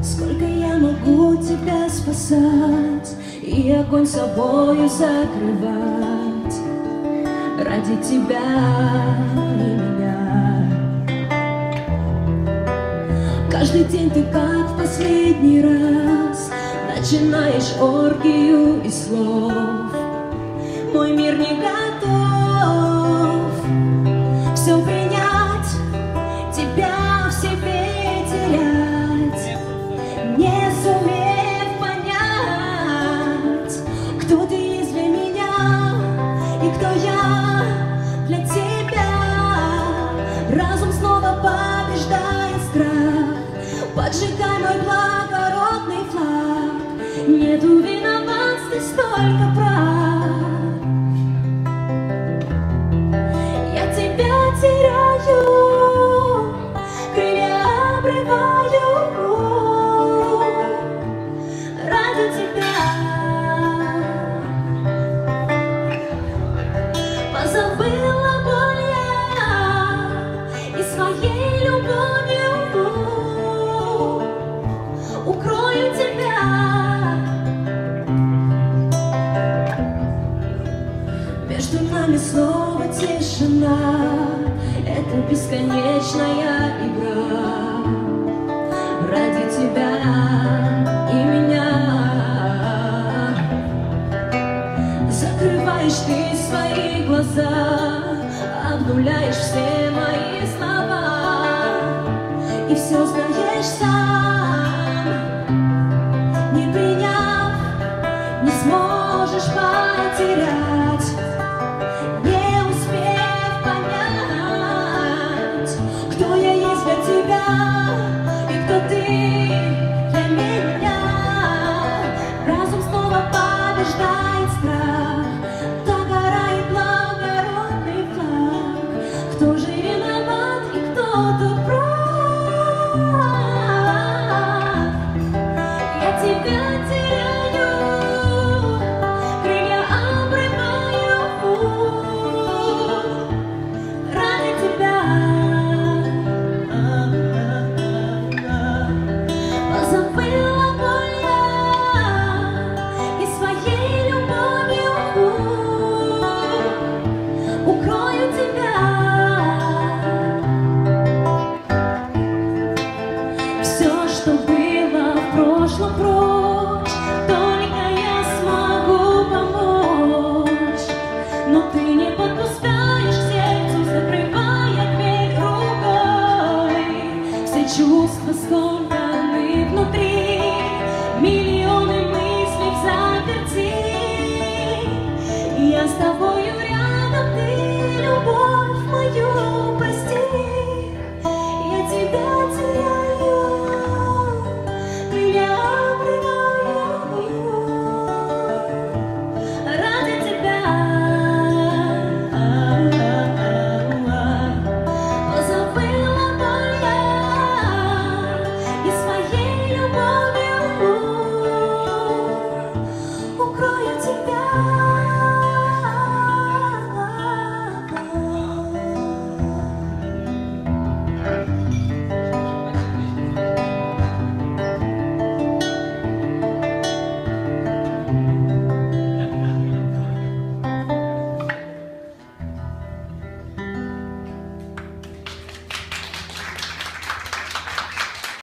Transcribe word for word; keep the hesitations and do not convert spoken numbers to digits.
Сколько я могу тебя спасать и огонь собою закрывать ради тебя и меня. Каждый день ты как в последний раз начинаешь оргию из слов. Мой мир не готов все принять, тебя в себе терять, не сумев понять, кто ты есть для меня и кто я для тебя. Разум снова побеждает страх, поджигай мой благородный флаг. Нету виноват, здесь только прав. Я тебя теряю, крылья обрываю ради тебя. Позабыла боль я и своей любовью укрою тебя. Между нами снова тишина, это бесконечная игра ради тебя и меня. Закрываешь ты свои глаза, обнуляешь все мои слова и все знаешь сам. Не приняв, не сможешь потерять, не успев понять, кто я есть для тебя и кто ты для меня. Разум снова побеждает страх, догорает благородный флаг. Кто же виноват и кто тут прав? Я тебя теряю, крылья обрываю ради тебя. Позабыла боль я и своей любовью укрою тебя. Все, что было в прошлом, прочь, только я смогу помочь. Но ты не подпускаешь к сердцу, закрывая дверь рукой. Все чувства скомканы внутри,